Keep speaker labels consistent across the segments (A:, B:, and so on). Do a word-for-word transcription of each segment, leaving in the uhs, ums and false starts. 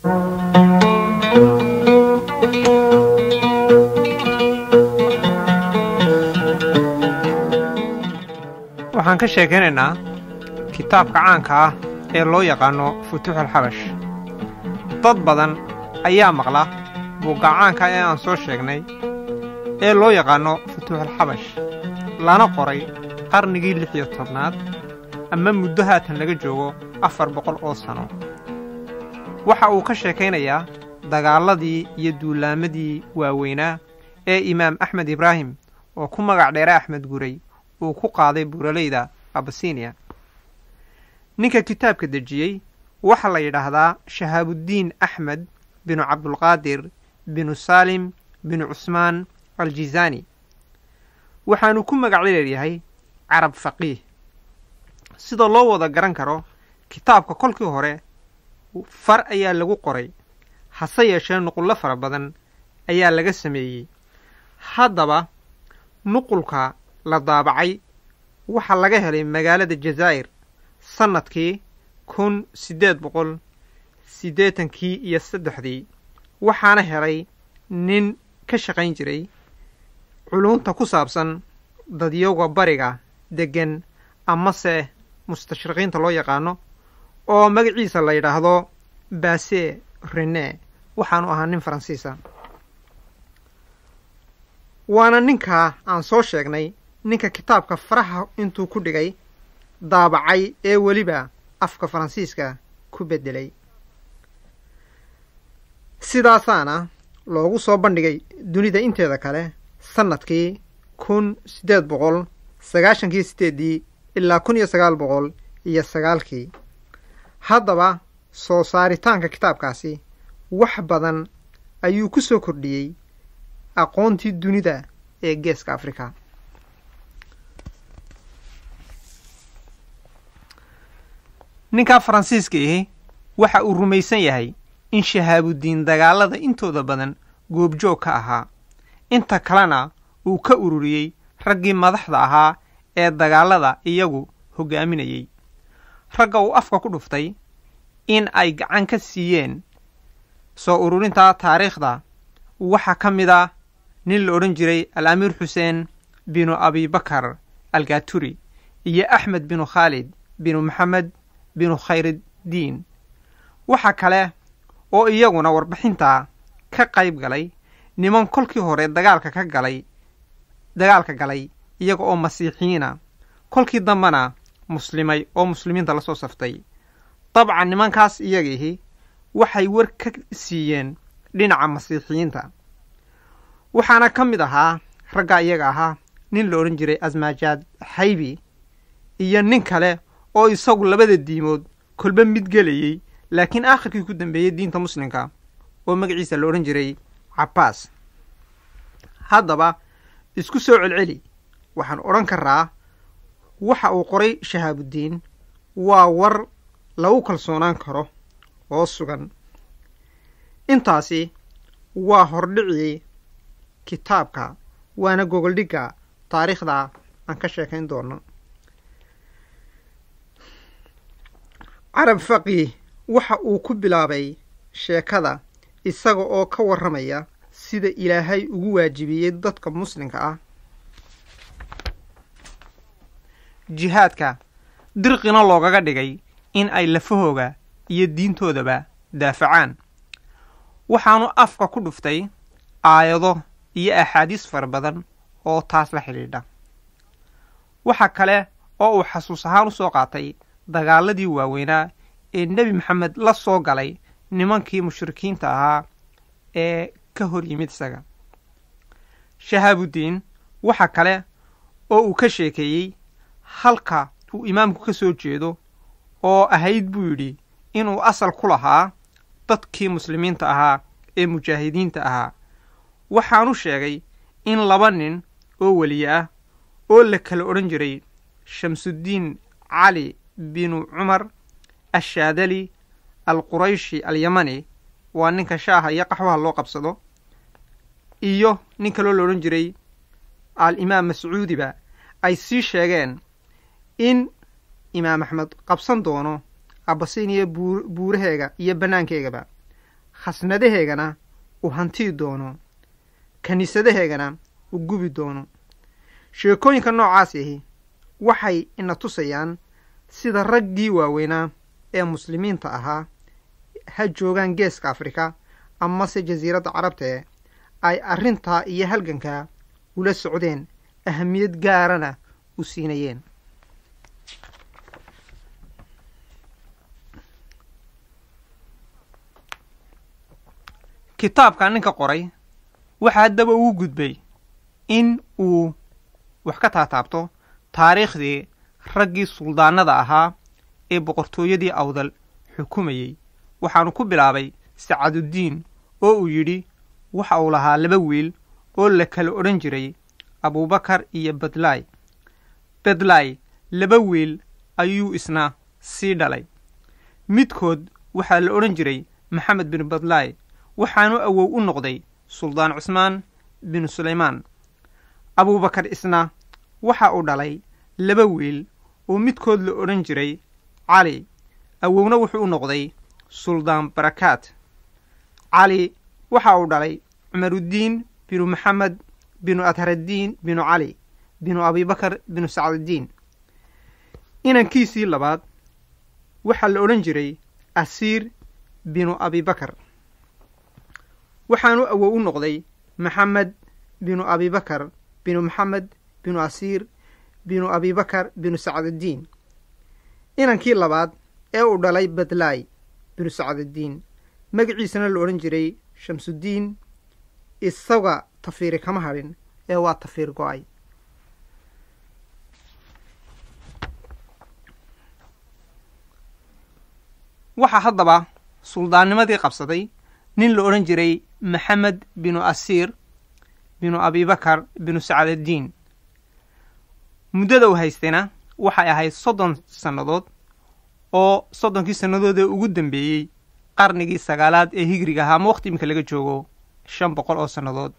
A: waxaan ka sheekaynaynaa kitaabka caanka ah ee loo yaqaano futuuxul xabash. dad badan ayaa maqla buugga caanka ee aan soo sheegnay ee loo yaqaano futuuxul xabash, lana qoray qarnigii lix iyo tobnaad ama muddo haatan laga joogo afar boqol oo sano. waxa uu ka sheekaynayaa dagaaladii iyo duulaamadii waaweynaa ee imaam axmed ibraahim oo ku magac dheera axmed guray uu ku qaaday buuralayda abasiiniya. ninka kitaabka dejiyey waxa la yidhaahdaa shahaabudiin axmed binu cabdulqaadir binu saalim binu cusmaan aljizaani, waxaanu ku magac leeyahay carab faqiih. sida loo wada garan karo, kitaabka kolkii hore far ayaa lagu qoray, hase yeeshee nuqullo fara badan ayaa laga sameeyey. haddaba nuqulka la daabacay waxa laga helay magaalada jazaa'ir sannadkii kun siddeed boqol siddeetankii iyo saddexdii, waxaana helay nin ka shaqayn jiray culunta ku saabsan dadyoga bariga deggan amase mustashriqiinta loo yaqaano, oo magaciisa la yidhaahdo baase rene, waxaanu ahaa nin faransiisa. waana ninkaa aan soo sheegnay ninka kitaabka faraha intuu ku dhigay daabacay ee weliba afka faransiiska ku beddelay. sidaasaana loogu soo bandhigay dunida inteeda kale sannadkii kun siddeed boqol sagaashankii sideeddii ilaa kun iyo sagaal boqol iyo sagaalkii. haddaba soo saaritaanka kitaabkaasi wax badan ayuu ku soo kordhiyey aqoontii dunida ee geeska afrika. ninkaa faransiiska ahi waxa uu rumaysan yahay in shahaabudiin dagaalada intooda badan goobjoog ka ahaa, inta kalena uu ka ururiyey raggii madaxda ahaa ee dagaalada iyagu hoggaaminayey. ragga uu afka ku dhuftay in ay gacan ka siiyeen soo ururinta taariikhda waxaa ka mid a nin la odhan jiray al-amiir xuseen binu abibakar algaturi iyo axmed binu khaalid binu maxamed binu khayriddiin. waxa kale oo iyaguna warbixintaa ka qayb galay niman kolkii hore dagaalka ka galay dagaalka galay iyaga oo masiixiyiina, kolkii dambena muslimay oo muslimiinta la soo saftay. dabcan nimankaas iyagiihi waxay war ka siiyeen dhinaca masiixiyiinta. waxaana ka mid ahaa ragga iyaga ahaa nin la odhan jiray asmaajaad xaybi iyo nin kale oo isagu labada diimood kolba mid gelayey, laakiin aakhirkii ku dambeeyey diinta muslimka oo magaciisa la odhan jiray cabbaas. haddaba isku soo celceli, waxaan odhan karaa waxa uu qoray shahaabudiin waa war lagu kalsoonaan karo oo sugan. intaasi waa hordhicii kitaabka, waana gogoldhigga taariikhda aan ka sheekayn doono. carab faqiih waxa uu ku bilaabay sheekada isaga oo ka warramaya sida ilaahay ugu waajibiyey dadka muslimka ah jihaadka, dirqina loogaga dhigay in ay lafahooga iyo diintoodaba daafacaan. waxaanu afka ku dhuftay aayado iyo axaadiis fara badan oo taas la xidhiidha. waxa kale oo uu xasuus ahaan u soo qaatay dagaaladii waaweynaa ee nebi maxamed la soo galay nimankii mushrikiinta ahaa ee ka hor yimid isaga. shahaabudiin waxa kale oo uu ka sheekeeyey halka uu imaamku ka soo jeedo oo ahayd buu yidhi inuu asal ku lahaa dadkii muslimiinta ahaa ee mujaahidiinta ahaa. waxaanu sheegay in laba nin oo weliye ah oo la kala odhan jiray shamsuddiin cali binu cumar ashaadali alqurayshi alyamani, waa ninka shaaha iyo qaxwaha loo qabsado, iyo nin kaloo la odhan jiray al-imaam mascuudiba ay sii sheegeen in imaam axmed qabsan doono abasiiniya buuraheega iyo bannaankeegaba. khasnadaheegana uu hantii doono kiniisadaheegana uu gubi doono. sheekooyinka noocaas ahi waxay ina tusayaan sida raggii waaweynaa ee muslimiinta ahaa ha joogaan geeska afrika amase jasiiradda carabtae ay arrintaa iyo halgankaa ula socdeen ahamiyad gaarana u siinayeen. kitaabka ninka qoray waxaa haddaba ugu gudbay in uu wax ka taataabto taariikhdii raggii suldaanada ahaa ee boqortooyadii awdal xukumayey. waxaanu ku bilaabay sacaduddiin oo uu yidhi waxa uu lahaa laba wiil oo la kala odhan jiray abubakar iyo bedlaay. bedlaay laba wiil ayuu isna sii dhalay. midkood waxaa la odhan jiray maxamed bin bedlaay, waxaanu awow u noqday suldaan cusmaan binu sulaymaan. abubakar isna waxa uu dhalay laba wiil oo midkood la odhan jiray cali, awowna wuxuu u noqday suldaan barakaat. cali waxa uu dhalay cumaruddiin binu maxamed binu adharaddiin binu cali binu abibakar binu sacduddiin. inankiisii labaad waxaa la odhan jiray asiir binu abibakar, waxaanu awow u noqday maxamed binu abibakar binu maxamed binu asiir binu abibakar binu sacduddiin. inankii labaad ee uu dhalay bedlaay binu sacduddiin magaciisana la odhan jiray shamsuddiin. isaga tafiiri kama hadhin ee waa tafiir go'ay. waxaa haddaba suldaannimadii qabsaday nin la odhan jiray maxamed binu asiir binu abibakar binu sacduddiin. muddada uu haystayna waxay ahayd soddon sannadood oo soddonkii sannadoodee ugu dambeeyey qarnigii sagaalaad ee higriga ahaa ama waqti iminka laga joogo shan boqol oo sannadood.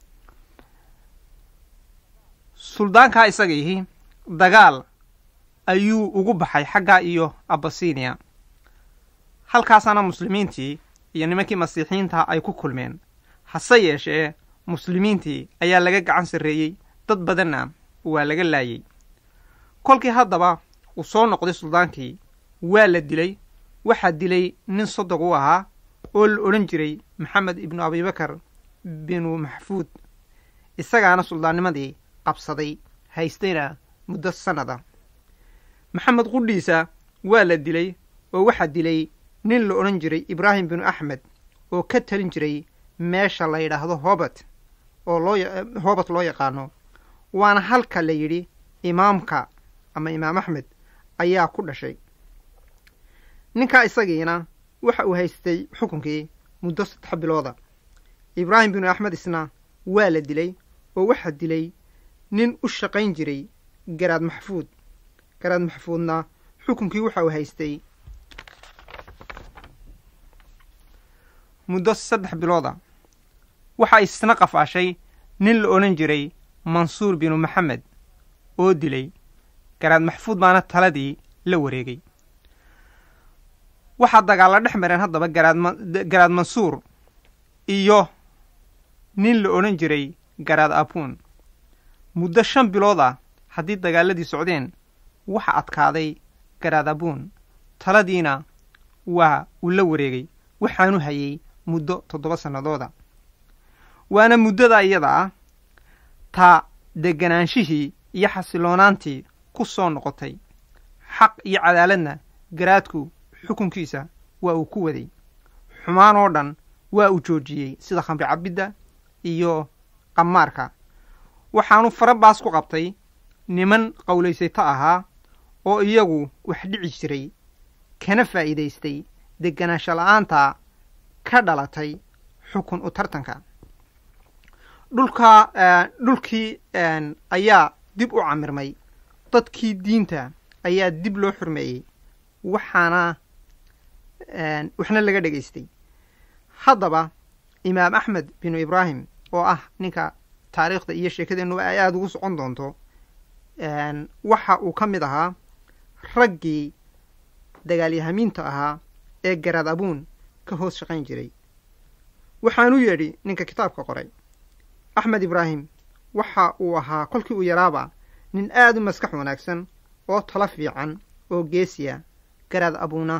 A: suldaankaa isaga yihi dagaal ayuu ugu baxay xaggaa iyo abasiniya. halkaasaana muslimiintii iyo nimankii masiixiyiinta ay ku kulmeen. hase yeeshee muslimiintii ayaa laga gacan sarreeyey, dad badanna waa laga laayey. kolkii haddaba uu soo noqday suldaankii waa la dilay. waxaa dilay nin sodog u ahaa oo la odhan jiray maxamed ibnu abibakar binu maxfuud. isagaana suldaannimadii qabsaday, haystayna muddo sannada. maxamed qudhiisa waa la dilay oo waxaa dilay nin la odhan jiray ibraahim binu axmed oo ka talin jiray meesha la yidhaahdo hobat oo loo hobat loo yaqaano. waana halka la yidhi imaamka ama imaam axmed ayaa ku dhashay. ninkaa isagiina waxa uu haystay xukunkii muddo saddex bilooda. ibraahim binu axmed isna waa la dilay oo waxaa dilay nin u shaqayn jiray garaad maxfuud. garaad maxfuudna xukunkii waxa uu haystay muddo saddex bilooda. waxaa isna qafaashay nin la odhan jiray mansuur binu maxamed oo dilay. garaad maxfuud baana taladii la wareegay. waxaa dagaalla dhex mareen haddaba garaad mansuur iyo nin la odhan jiray garaad abuun. muddo shan bilood ah haddii dagaaladii socdeen waxa adkaaday garaad abuun. taladiina waa uu la wareegay, waxaanu hayay muddo toddoba sannadooda. waana muddada iyada ah taa degganaanshihii iyo xasiloonaantii ku soo noqotay. xaq iyo cadaaladna garaadku xukunkiisa waa uu ku waday. xumaan oo dhan waa uu joojiyey sida khamri cabbidda iyo qamaarka. waxaanu farabaas ku qabtay niman qowlaysayto ahaa oo iyagu wax dhici jiray, kana faa'iidaystay degganaansho la'aanta ka dhalatay xukun u tartanka. dhulkaa dhulkii ayaa dib u camirmay. dadkii diinta ayaa dib loo xurmeeyey, waxaana waxna laga dhegaystay. haddaba imaam axmed binu ibraahim oo ah ninka taariikhda iyo sheekadeennu ay aada ugu socon doonto, waxa uu ka mid ahaa raggii dagaalyahamiinta ahaa ee garaad abuun ka hoos shaqayn jiray. waxaanu yidhi ninka kitaabka qoray axmed ibraahim waxa uu ahaa kolkii uu yaraaba nin aad u maskax wanaagsan oo talo fiican oo geesiya garaad abuuna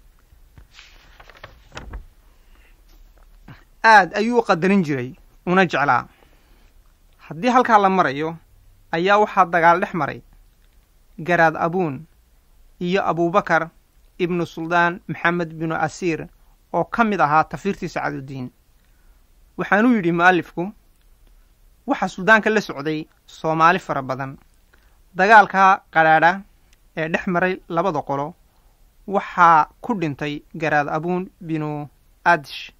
A: aad ayuu qadarin jiray una jeclaa haddii halkaa la marayo ayaa waxaa dagaal dhex maray garaad abuun iyo abuubakar ibnu suldaan maxamed binu asiir oo ka mid ahaa tafiirtii sacaadudiin waxaanuu yidhi mu'alifku waxaa suldaanka la socday soomaali fara badan dagaalkaa qadhaadha ee dhex maray labada qolo waxaa ku dhintay garaad abuun binu adish